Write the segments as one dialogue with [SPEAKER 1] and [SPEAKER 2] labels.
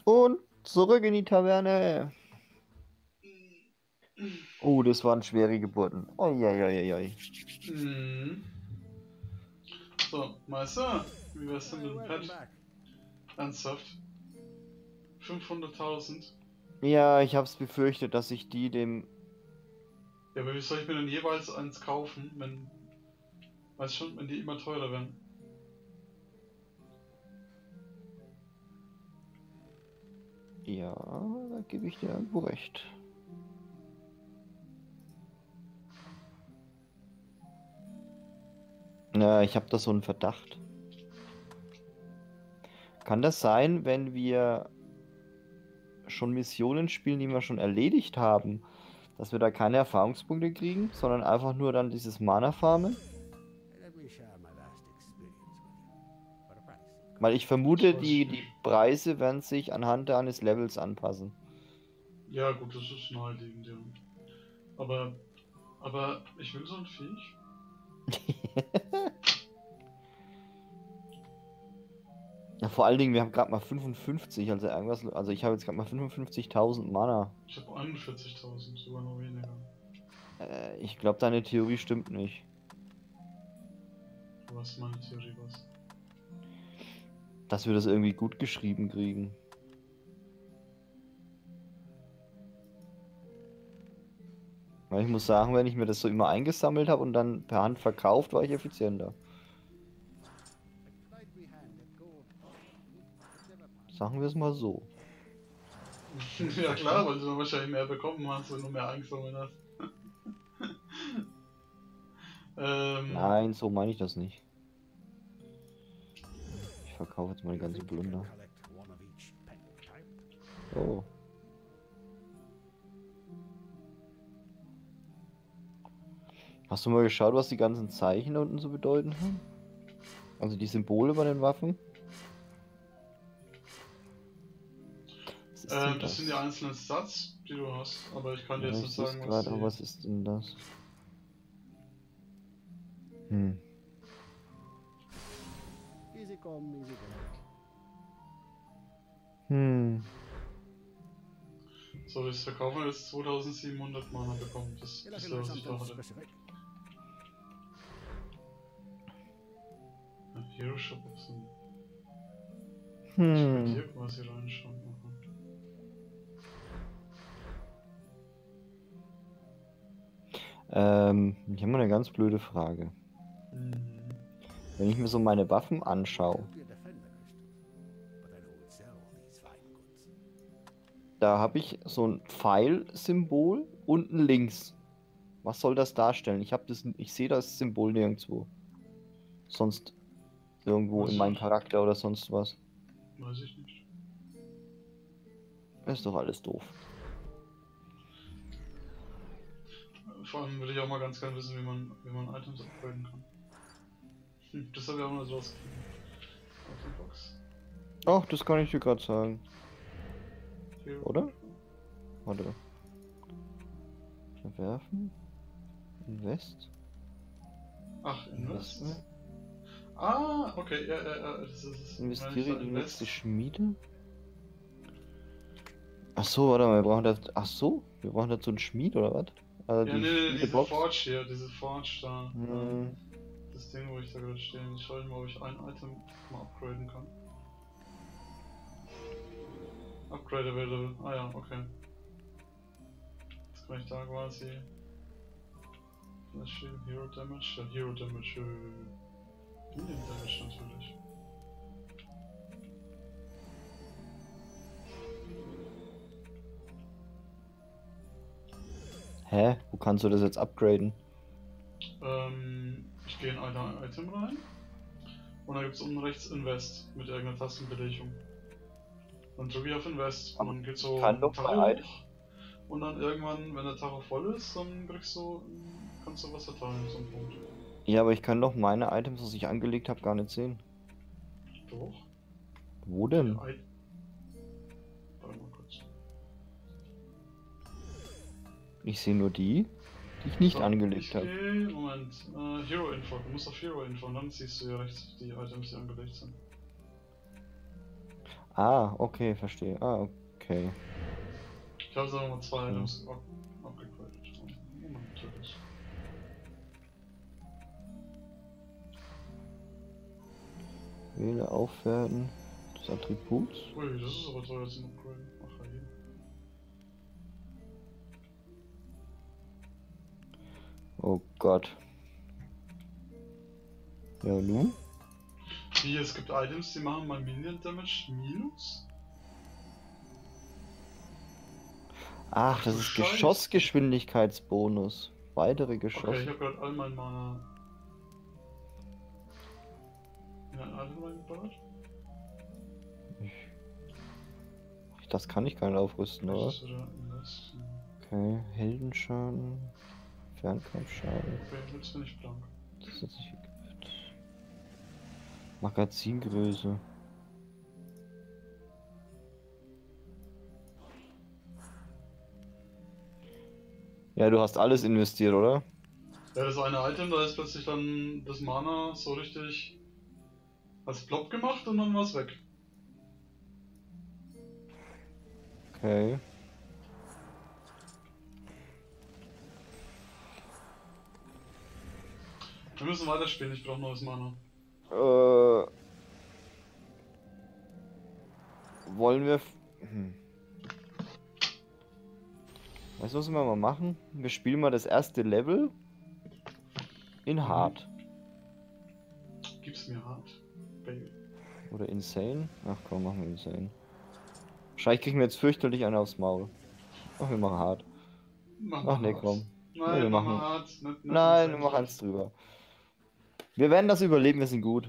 [SPEAKER 1] Und zurück in die Taverne. Oh, das waren schwere Geburten. Oi.
[SPEAKER 2] Mhm. So, Meister, wie wär's denn mit dem
[SPEAKER 3] Welcome
[SPEAKER 2] Pet?
[SPEAKER 3] back.
[SPEAKER 2] Ernsthaft? 500.000?
[SPEAKER 1] Ja, ich hab's befürchtet, dass ich die dem...
[SPEAKER 2] Ja, aber wie soll ich mir denn jeweils eins kaufen, wenn, weißt schon, wenn die immer teurer werden?
[SPEAKER 1] Ja, da gebe ich dir irgendwo recht. Ja, ich habe da so einen Verdacht. Kann das sein, wenn wir schon Missionen spielen, die wir schon erledigt haben, dass wir da keine Erfahrungspunkte kriegen, sondern einfach nur dann dieses Mana farmen?
[SPEAKER 3] Let me share my last experience with you. For a price.
[SPEAKER 1] Weil ich
[SPEAKER 2] Das
[SPEAKER 1] vermute,
[SPEAKER 2] weiß ich
[SPEAKER 1] die
[SPEAKER 2] nicht.
[SPEAKER 1] Preise werden sich anhand eines Levels anpassen.
[SPEAKER 2] Ja, gut, das ist naheliegend, ja. Aber, aber ich will so ein Viech.
[SPEAKER 1] Ja, vor allen Dingen, wir haben gerade mal 55, also irgendwas, also ich habe jetzt gerade mal 55.000 Mana.
[SPEAKER 2] Ich habe 41.000, sogar noch weniger.
[SPEAKER 1] Ich glaube, deine Theorie stimmt nicht.
[SPEAKER 2] Was ist meine Theorie, was?
[SPEAKER 1] Dass wir das irgendwie gut geschrieben kriegen. Weil ich muss sagen, wenn ich mir das so immer eingesammelt habe und dann per Hand verkauft, war ich effizienter.
[SPEAKER 3] A lightly handed gold coin would never pass.
[SPEAKER 1] Sagen wir es mal so.
[SPEAKER 2] Ja klar, weil du dann wahrscheinlich mehr bekommen hast, wenn du mehr eingesammelt hast.
[SPEAKER 1] Nein, so meine ich das nicht. Ich verkaufe jetzt mal die
[SPEAKER 3] You
[SPEAKER 1] ganze
[SPEAKER 3] think you can
[SPEAKER 1] Plunder.
[SPEAKER 3] collect one of each pet type?
[SPEAKER 1] Oh. Hast du mal geschaut, was die ganzen Zeichen da unten zu bedeuten haben? Also die Symbole bei den Waffen? Was ist denn
[SPEAKER 2] das sind die
[SPEAKER 1] das?
[SPEAKER 2] einzelnen Stats, die du hast, aber ich kann dir
[SPEAKER 1] Ja,
[SPEAKER 2] jetzt
[SPEAKER 1] ich
[SPEAKER 2] nicht
[SPEAKER 1] sehe es
[SPEAKER 2] sagen, was
[SPEAKER 1] gerade, aber
[SPEAKER 2] die.
[SPEAKER 1] was ist denn das? Hm.
[SPEAKER 3] Easy come, easy go.
[SPEAKER 1] Hm.
[SPEAKER 2] So, das Verkaufen hat jetzt 2700 Mana bekommen. Das
[SPEAKER 3] You're
[SPEAKER 2] ist
[SPEAKER 3] looking
[SPEAKER 2] ja,
[SPEAKER 3] for
[SPEAKER 2] was ich
[SPEAKER 3] something
[SPEAKER 2] da hatte.
[SPEAKER 3] specific?
[SPEAKER 2] Ja, Hero Shop ist ein. Ich könnte
[SPEAKER 1] Hm.
[SPEAKER 2] hier quasi reinschauen. Aha.
[SPEAKER 1] Ich habe mal eine ganz blöde Frage.
[SPEAKER 2] Mhm.
[SPEAKER 1] Wenn ich mir so meine Waffen anschaue,
[SPEAKER 3] Could be a defender crystal. But then who would sell all these fine goods?
[SPEAKER 1] da habe ich so ein Pfeil-Symbol unten links. Was soll das darstellen? Ich sehe das Symbol nirgendwo. Sonst irgendwo
[SPEAKER 2] Weiß
[SPEAKER 1] in
[SPEAKER 2] ich
[SPEAKER 1] meinem
[SPEAKER 2] nicht.
[SPEAKER 1] Charakter oder sonst was.
[SPEAKER 2] Weiß ich nicht.
[SPEAKER 1] Ist doch alles doof.
[SPEAKER 2] Vor allem würde ich auch mal ganz gerne wissen, wie man Items upgraden kann. Das habe ich auch mal so rausgefunden. Auf die Box.
[SPEAKER 1] Ach, das kann ich dir gerade sagen.
[SPEAKER 2] Hero.
[SPEAKER 1] Oder? Warte. Verwerfen. Invest.
[SPEAKER 2] Ach, Invest.
[SPEAKER 1] Investment.
[SPEAKER 2] Ah, okay, ja, das ist es.
[SPEAKER 1] Investiere in die
[SPEAKER 2] Invest.
[SPEAKER 1] nächste Schmiede. Ach so, warte mal, wir brauchen das. Ach so, wir brauchen dazu einen Schmied oder was? Also
[SPEAKER 2] Ja,
[SPEAKER 1] die
[SPEAKER 2] nee, diese
[SPEAKER 1] Schmiedebox.
[SPEAKER 2] Forge hier, diese Forge da.
[SPEAKER 1] Hm,
[SPEAKER 2] Das Ding, wo ich da gerade stehe. Ich schaue mal, ob ich ein Item mal upgraden kann. Upgrade available. Ah ja, okay. Jetzt kann ich da quasi. Flash Hero Damage. Ja, Hero Damage. Medium Damage natürlich.
[SPEAKER 1] hä? Wo kannst du das jetzt upgraden?
[SPEAKER 2] Ich gehe in ein Item rein. Und da gibt es unten rechts Invest mit irgendeiner Tastenbelegung. Dann drücke ich auf Invest und
[SPEAKER 1] Aber
[SPEAKER 2] dann geht
[SPEAKER 1] ich
[SPEAKER 2] so
[SPEAKER 1] kann
[SPEAKER 2] ein
[SPEAKER 1] doch
[SPEAKER 2] Tacho
[SPEAKER 1] mein Item.
[SPEAKER 2] hoch. Und dann irgendwann, wenn der Tacho voll ist, dann kannst du was verteilen, so ein Punkt.
[SPEAKER 1] Ja, aber ich kann doch meine Items, was ich angelegt habe, gar nicht sehen.
[SPEAKER 2] Doch.
[SPEAKER 1] Wo
[SPEAKER 2] Die
[SPEAKER 1] denn?
[SPEAKER 2] Warte mal kurz.
[SPEAKER 1] Ich sehe nur die ich nicht
[SPEAKER 2] So,
[SPEAKER 1] angelegt habe.
[SPEAKER 2] Moment. Hero Info. Du musst auf Hero Info und dann siehst du ja rechts die Items, die angelegt sind.
[SPEAKER 1] Ah, okay, verstehe. Ah, okay.
[SPEAKER 2] Ich habe jetzt aber mal 2
[SPEAKER 1] Ja.
[SPEAKER 2] Items abgegradet. Moment, natürlich.
[SPEAKER 1] Wähle aufwerten des Attributs.
[SPEAKER 2] Ui, das ist aber teuer zum Upgraden. Ach, hier.
[SPEAKER 1] Oh Gott. Ja, nun?
[SPEAKER 2] Wie, es gibt Items, die machen mal Minion Damage minus?
[SPEAKER 1] Ach, das
[SPEAKER 2] du
[SPEAKER 1] ist
[SPEAKER 2] Scheiße.
[SPEAKER 1] Geschossgeschwindigkeitsbonus. Weitere
[SPEAKER 2] Okay,
[SPEAKER 1] Geschosse.
[SPEAKER 2] ich habe gerade all mein Mana in ein Item reingeballert.
[SPEAKER 1] Das kann ich gar nicht aufrüsten,
[SPEAKER 2] Das
[SPEAKER 1] oder?
[SPEAKER 2] ist wieder Invest.
[SPEAKER 1] Okay, Heldenschaden. Fernkampfschaden.
[SPEAKER 2] Okay, jetzt bin ich blank.
[SPEAKER 1] Zusätzliche Gift. Magazingröße. Ja, du hast alles investiert, oder?
[SPEAKER 2] Ja, das eine Item, da ist plötzlich dann das Mana so richtig als Plop gemacht und dann war es weg.
[SPEAKER 1] Okay.
[SPEAKER 2] Wir müssen weiterspielen, ich brauche neues Mana.
[SPEAKER 1] Wollen wir... Weißt du, was wir mal machen? Wir spielen mal das erste Level in Hard.
[SPEAKER 2] Gib's mir hart, Baby.
[SPEAKER 1] Oder Insane. Ach komm, machen wir Insane. Wahrscheinlich kriegen wir jetzt fürchterlich einen aufs Maul. Ach, wir machen Hard.
[SPEAKER 2] Mach
[SPEAKER 1] Ach
[SPEAKER 2] mal
[SPEAKER 1] nee,
[SPEAKER 2] hart.
[SPEAKER 1] komm.
[SPEAKER 2] Nein,
[SPEAKER 1] Nee, wir
[SPEAKER 2] mach
[SPEAKER 1] machen-
[SPEAKER 2] mal hart. Nicht
[SPEAKER 1] Nein, wir
[SPEAKER 2] insane.
[SPEAKER 1] machen eins drüber. Wir werden das überleben, wir sind gut.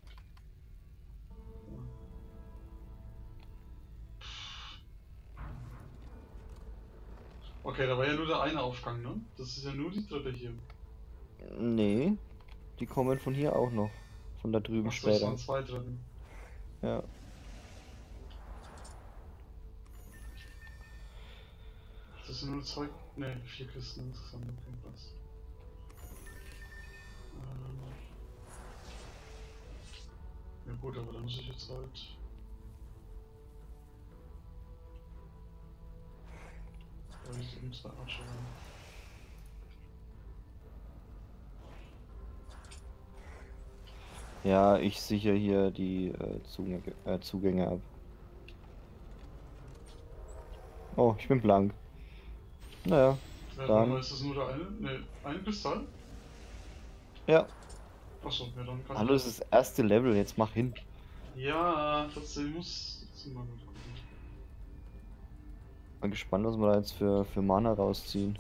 [SPEAKER 2] Okay, da war ja nur der eine Aufgang, ne? Das ist ja nur die Treppe hier.
[SPEAKER 1] Nee, die kommen von hier auch noch. Von da drüben
[SPEAKER 2] Achso, es
[SPEAKER 1] später.
[SPEAKER 2] waren 2 Treppen.
[SPEAKER 1] Ja.
[SPEAKER 2] Das sind nur 2. Ne, 4 Kisten insgesamt. Okay, was. Ja gut, aber dann muss ich jetzt halt. Da ist eben 2 Archer rein.
[SPEAKER 1] Ja, ich sichere hier die Zugänge ab. Oh, ich bin blank. Naja,
[SPEAKER 2] Ja,
[SPEAKER 1] Dann-
[SPEAKER 2] dann ist das nur der eine. Ne, ein Kristall?
[SPEAKER 1] ja.
[SPEAKER 2] Achso, ja dann kann
[SPEAKER 1] Hallo,
[SPEAKER 2] ich.
[SPEAKER 1] das ist das erste Level, jetzt mach hin.
[SPEAKER 2] Ja, trotzdem muss. Das ist mal gut gucken.
[SPEAKER 1] Bin gespannt, was wir da jetzt für Mana rausziehen.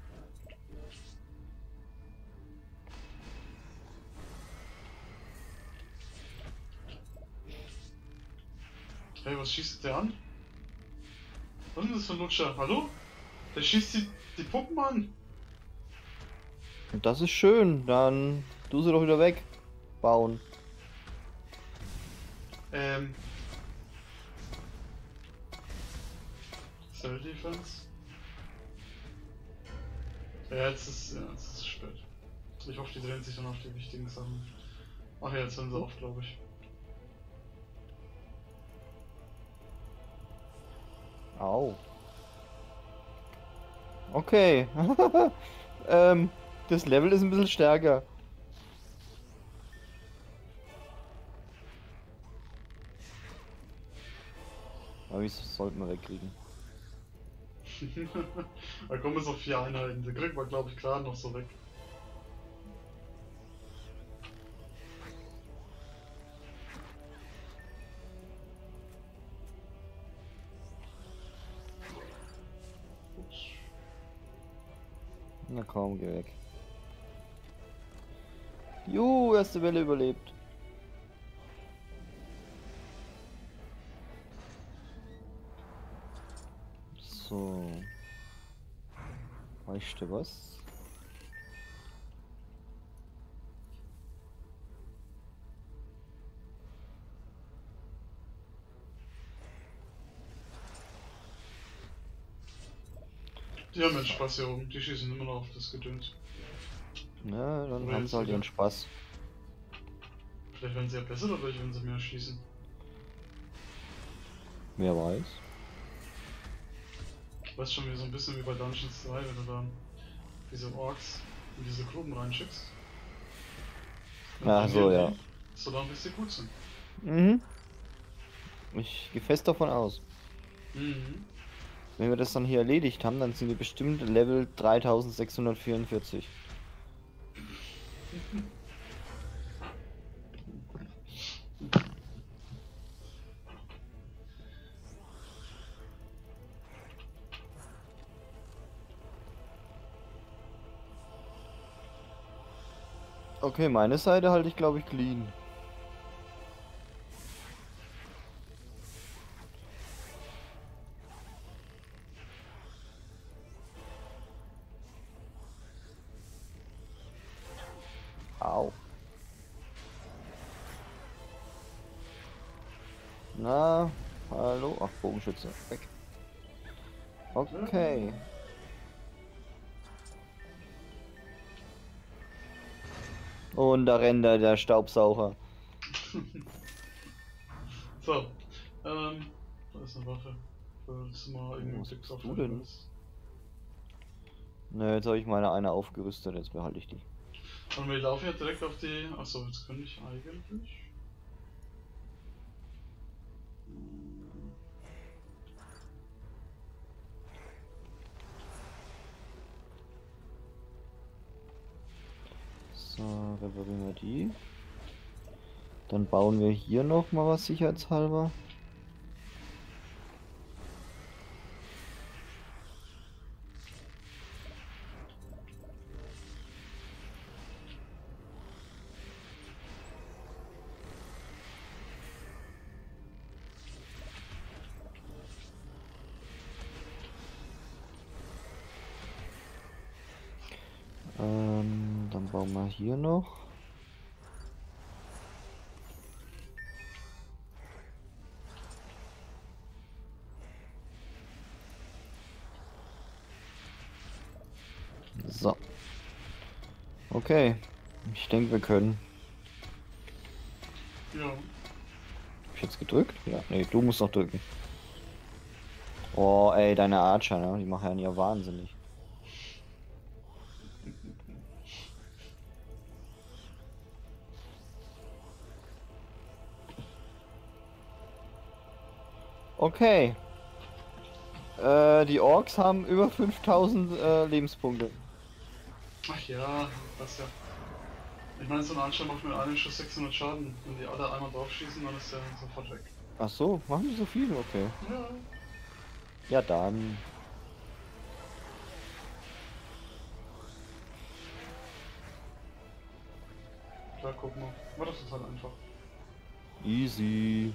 [SPEAKER 2] Hey, was schießt der an? Was ist denn das für ein Lutscher? Hallo? Der schießt die Puppen an!
[SPEAKER 1] Und das ist schön, dann du sie doch wieder weg. Bauen.
[SPEAKER 2] Cell Defense? Ja, jetzt ist es spät. Ich hoffe, die drehen sich dann auf die wichtigen Sachen. Ach ja, jetzt hören sie auf, glaube ich.
[SPEAKER 1] Au. Okay. Das Level ist ein bisschen stärker. Aber wie sollten wir wegkriegen?
[SPEAKER 2] Da kommen jetzt noch 4 Einheiten. Die kriegt man, glaube ich, gerade noch so weg. Ups.
[SPEAKER 1] Na komm, geh weg. Erste Welle überlebt. So. Weißt du was?
[SPEAKER 2] Die haben jetzt Spaß hier oben. Die schießen immer noch auf das Gedöns.
[SPEAKER 1] Na, dann
[SPEAKER 2] Oder
[SPEAKER 1] haben
[SPEAKER 2] jetzt
[SPEAKER 1] sie halt
[SPEAKER 2] wieder.
[SPEAKER 1] ihren Spaß.
[SPEAKER 2] Vielleicht werden sie ja besser dadurch, wenn sie mehr schießen.
[SPEAKER 1] Wer weiß.
[SPEAKER 2] Weißt schon, wie so ein bisschen wie bei Dungeons 2, wenn du dann diese Orks in diese Gruben reinschickst. Dann
[SPEAKER 1] Ach so,
[SPEAKER 2] trainieren
[SPEAKER 1] ja.
[SPEAKER 2] die, solange bis sie gut sind.
[SPEAKER 1] Mhm. Ich gehe fest davon aus.
[SPEAKER 2] Mhm.
[SPEAKER 1] Wenn wir das dann hier erledigt haben, dann sind wir bestimmt Level 3644. Okay, meine Seite halte ich glaube ich clean. Au. Na, hallo? Ach, Bogenschütze. Weg. Okay. Und da rennt da der Staubsauger.
[SPEAKER 2] So, da ist eine Waffe. Willst du mal irgendwie
[SPEAKER 1] Was
[SPEAKER 2] Tipps
[SPEAKER 1] bist
[SPEAKER 2] auf
[SPEAKER 1] du
[SPEAKER 2] deine
[SPEAKER 1] denn?
[SPEAKER 2] List?
[SPEAKER 1] Ne, jetzt habe ich meine eine aufgerüstet, jetzt behalte ich die.
[SPEAKER 2] Und wir laufen ja direkt auf die. Achso, jetzt könnte ich eigentlich. Hm,
[SPEAKER 1] So, reparieren wir die. Dann bauen wir hier noch mal was sicherheitshalber. Dann bauen wir hier noch. So. Okay. Ich denke, wir können.
[SPEAKER 2] Ja,
[SPEAKER 1] Hab ich jetzt gedrückt? Ja. Nee, du musst noch drücken. Oh, ey, deine Archer, ne? Die machen ja wahnsinnig. Okay. Die Orks haben über 5000 Lebenspunkte.
[SPEAKER 2] ach ja, das ja. Ich meine, so ein Anschlag macht mit einem Schuss 600 Schaden. Wenn die alle einmal draufschießen, dann ist der sofort weg.
[SPEAKER 1] Ach so, machen die so viel? Okay.
[SPEAKER 2] Ja,
[SPEAKER 1] Ja, dann.
[SPEAKER 2] klar, guck mal. Aber das ist halt einfach.
[SPEAKER 1] Easy.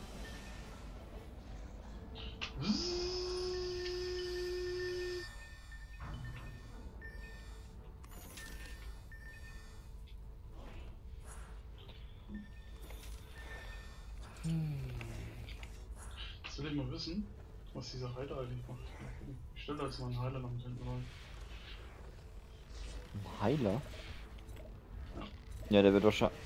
[SPEAKER 2] Jetzt will ich mal wissen, was dieser Heiler eigentlich macht. Ich stelle da jetzt mal einen Heiler noch mit hinten rein.
[SPEAKER 1] Ein Heiler?
[SPEAKER 2] Ja.
[SPEAKER 1] Ja, der wird wahrscheinlich.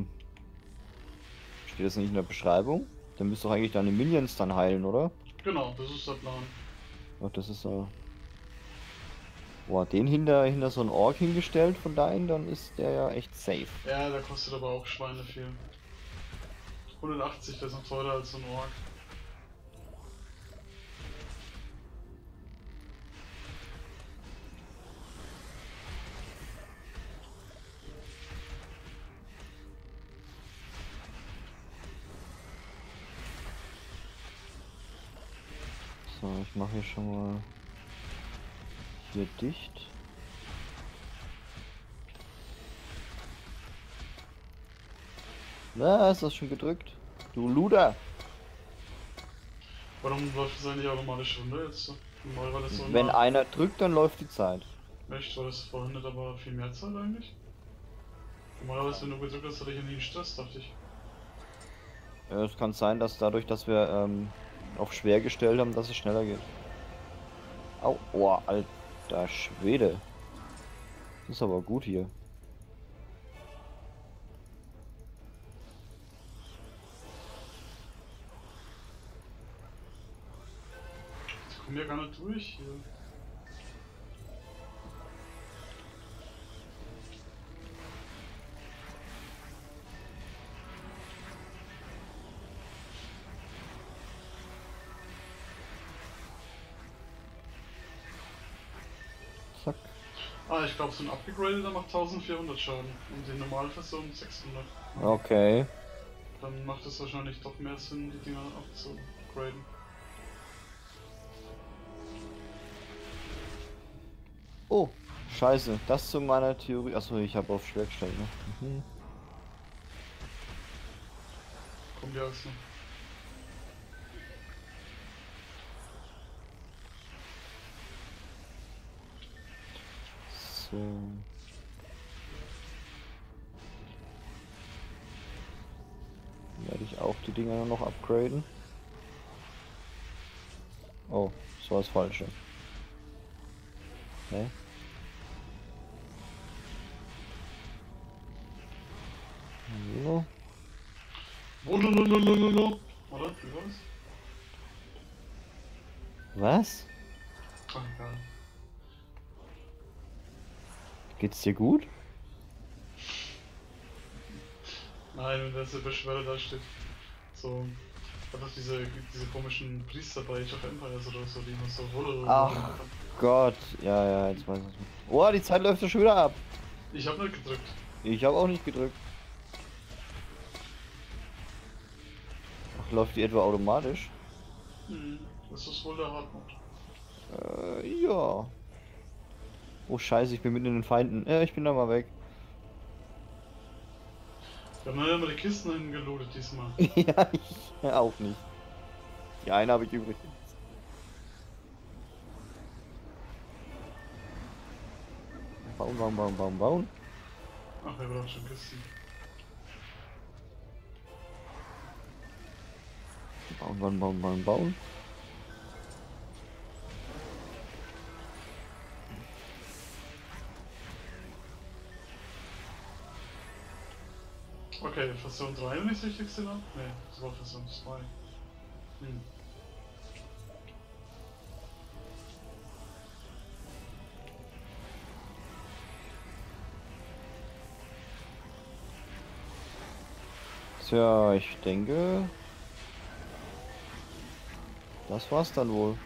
[SPEAKER 1] Steht das nicht in der Beschreibung? Dann müsst doch eigentlich deine Minions dann heilen, oder?
[SPEAKER 2] Genau, das ist der Plan.
[SPEAKER 1] Ach, das ist so. Boah, den hinter so ein Ork hingestellt von deinen, dann ist der ja echt safe.
[SPEAKER 2] Ja, der kostet aber auch Schweine viel. 180, der ist noch teurer als so ein Ork.
[SPEAKER 1] So, ich mache hier schon mal hier dicht. Na, ist das schon gedrückt? Du Luder!
[SPEAKER 2] Warum läuft das eigentlich automatisch runter jetzt? So? Normal war das so
[SPEAKER 1] Wenn
[SPEAKER 2] immer.
[SPEAKER 1] einer drückt, dann läuft die Zeit.
[SPEAKER 2] Echt, war das vorhin nicht aber viel mehr Zeit eigentlich? Normalerweise, wenn du gedrückt hast, hatte ich ja nie einen Stress, dachte ich.
[SPEAKER 1] Ja, es kann sein, dass dadurch, dass wir auf schwer gestellt haben, dass es schneller geht. Au, oh, alter Schwede. Das ist aber gut hier.
[SPEAKER 2] komme ja gar nicht durch hier.
[SPEAKER 1] Zack.
[SPEAKER 2] Ah, ich glaube, so ein Upgrader macht 1400 Schaden und die normale Version 600.
[SPEAKER 1] Okay.
[SPEAKER 2] Dann macht es wahrscheinlich doch mehr Sinn, die Dinger abzugraden.
[SPEAKER 1] Oh, scheiße. Das zu meiner Theorie. Achso, ich habe auf schwer gestellt, ne? Mhm.
[SPEAKER 2] Kommt ja alles noch.
[SPEAKER 1] So. Werde ich auch die Dinger noch upgraden. Oh, das war das Falsche. Hä? So.
[SPEAKER 2] Lolololololol. Oder? Wie war das?
[SPEAKER 1] Was?
[SPEAKER 2] Ach, egal.
[SPEAKER 1] Geht's dir gut?
[SPEAKER 2] Nein, wenn da so Beschwerde da steht. So. Einfach diese komischen Priester bei Age of Empires oder so, die immer so
[SPEAKER 1] Ach Gott. Ja, ja, jetzt weiß ich. Oh, die Zeit läuft ja schon wieder ab.
[SPEAKER 2] Ich hab nicht gedrückt.
[SPEAKER 1] Ich habe auch nicht gedrückt. Ach, läuft die etwa automatisch?
[SPEAKER 2] Das ist wohl der Hardmode.
[SPEAKER 1] Ja. Oh Scheiße, ich bin mitten in den Feinden. Ich bin da mal weg.
[SPEAKER 2] Wir haben ja immer die Kisten hingelootet diesmal.
[SPEAKER 1] Ja, ich auch nicht. Die eine habe ich übrig. Bauen, bauen, bauen, bauen, bauen.
[SPEAKER 2] Ach, wir brauchen schon Kisten.
[SPEAKER 1] Bauen, bauen, bauen, bauen, bauen.
[SPEAKER 2] Okay, Version 3, wenn ich es richtig gesehen habe? Ne, das war Version 2.
[SPEAKER 1] Tja, ich denke, das war's dann wohl.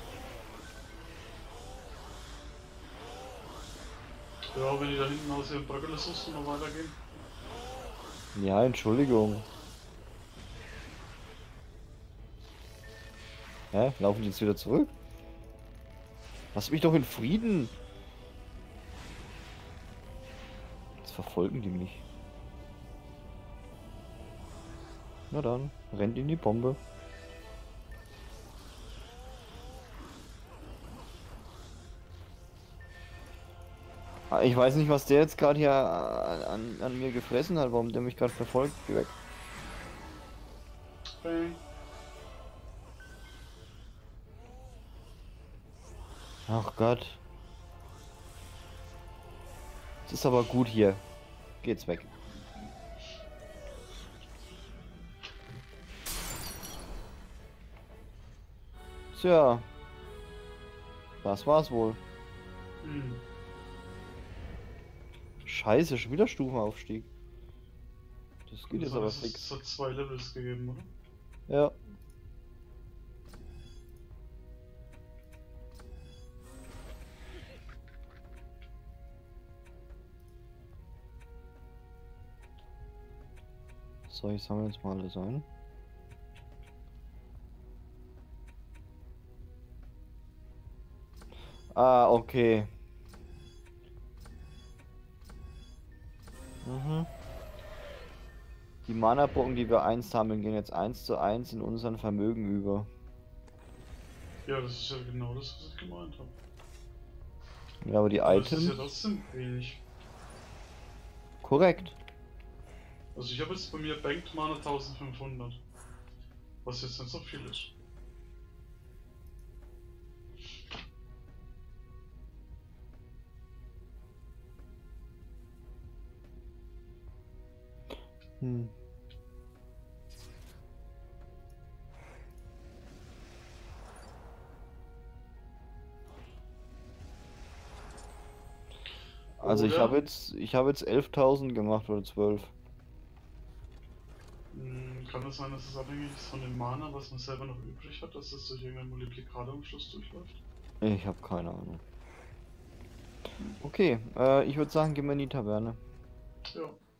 [SPEAKER 2] Ja, wenn die da hinten aus ihrem Bröckele suchst und noch weitergehen.
[SPEAKER 1] Ja, Entschuldigung. Hä? Laufen die jetzt wieder zurück? Lass mich doch in Frieden. Jetzt verfolgen die mich. Na dann, rennt in die Bombe. Ich weiß nicht, was der jetzt gerade hier an mir gefressen hat, warum der mich gerade verfolgt. Geh weg.
[SPEAKER 2] Bang.
[SPEAKER 1] Ach Gott. Es ist aber gut hier. Geht's weg. Tja. Das war's wohl. Scheiße, schon wieder Stufenaufstieg. Das geht jetzt aber fix.
[SPEAKER 2] Es hat 2 Levels gegeben, oder?
[SPEAKER 1] Ja. So, ich sammle jetzt mal alles ein. Ah, okay. Die Mana-Brocken, die wir einsammeln, gehen jetzt 1:1 in unseren Vermögen über.
[SPEAKER 2] Ja, das ist ja genau das, was ich gemeint habe.
[SPEAKER 1] Ja, aber die
[SPEAKER 2] Aber das ist
[SPEAKER 1] Items...
[SPEAKER 2] ja trotzdem wenig.
[SPEAKER 1] Korrekt.
[SPEAKER 2] Also ich habe jetzt bei mir Banked Mana 1500. Was jetzt nicht so viel ist.
[SPEAKER 1] Hm. Also ich
[SPEAKER 2] Oder-
[SPEAKER 1] habe jetzt 11.000 gemacht oder 12.
[SPEAKER 2] Kann es sein, dass es abhängig ist von dem Mana, was man selber noch übrig hat, dass das durch irgendeinen Multiplikator am Schluss durchläuft?
[SPEAKER 1] Ich habe keine Ahnung. Okay, ich würde sagen, gehen wir in die Taverne.
[SPEAKER 2] Ja.